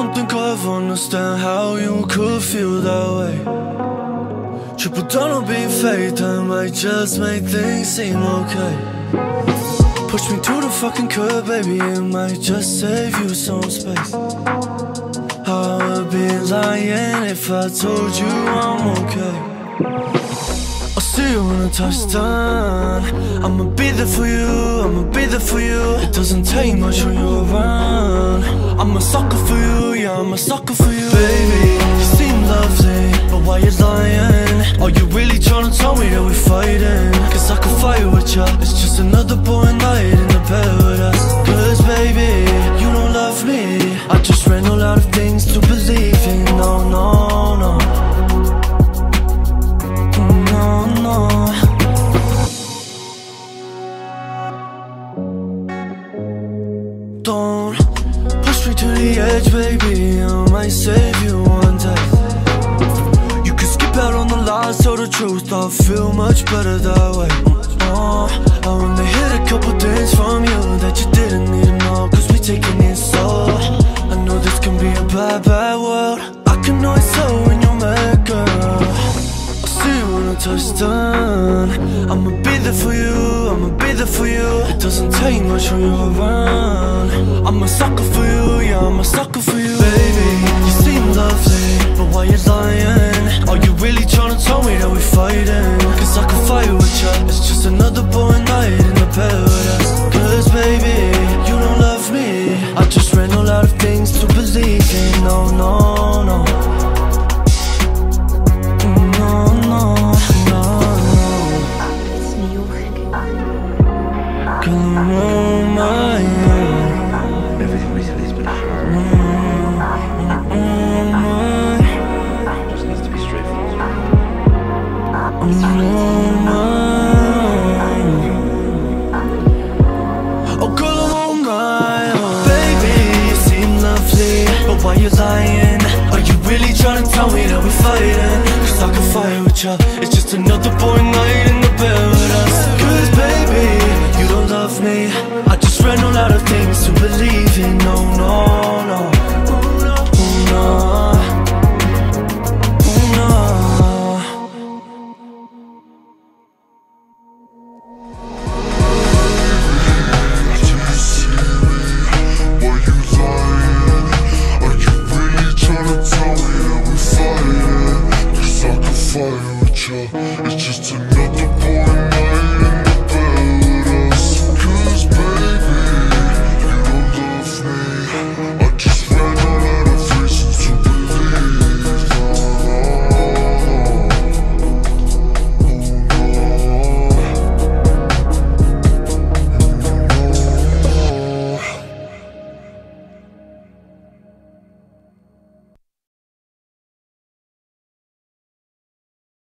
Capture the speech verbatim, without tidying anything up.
don't think I ever understand how you could feel that way. Triple down on being fake, that might just make things seem okay. Push me to the fucking curb, baby, it might just save you some space. I would be lying if I told you I'm okay. I'll see you when I touch down. I'ma be there for you, I'ma be there for you. It doesn't take much when you're around. I'm a sucker for you, yeah, I'm a sucker for you. Baby, you seem lovely, but why you lying? Are you really trying to tell me that we're fighting? Cause I can fight with ya, it's just another boring night in the bed with us. Cause baby, you don't love me. I just ran all out of things to believe in. No, no, no. No, no. Don't push me to the edge, baby, I might save you one day. You can skip out on the lies, tell the truth, I feel much better that way. Oh, I wanna hit a couple things from you that you didn't need to know, cause we taking it slow. I know this can be a bad, bad world. I can always tell when you're mad, girl. I'll see you when I touch down. I'ma be there for you, I'ma be there for you. It doesn't take much when you're around. I'm a sucker for you, yeah, I'm a sucker for you. Baby, you seem lovely, but why you lying? Are you really trying to tell me that we're fighting? Cause I can fight with ya, it's just another boring night in the bed with us. Cause baby, you don't love me. I just ran all out of things to believe in. No, no, no. No, no, no, no. It's New York. Come on, my Everything recently has been just needs to be straightforward. Oh, girl, I'm on my own. Baby, you seem lovely, but why you lying? Are you really trying to tell me that we're fighting? Cause I can fight with ya, it's just another boring night in the bed with us. Cause baby, you don't love me. I just ran all out of things to believe in. No, no, no. Oh, no. Oh, no. It's just a